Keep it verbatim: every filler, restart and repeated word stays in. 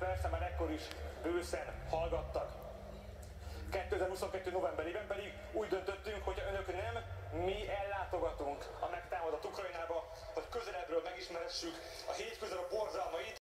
persze már ekkor is bőszen hallgattak. kétezer-huszonkettő novemberében pedig úgy döntöttünk, hogy önök nem, mi ellátogatunk a megtámadott Ukrajnába, hogy közelebbről megismerhessük a hétköznap borzalmait,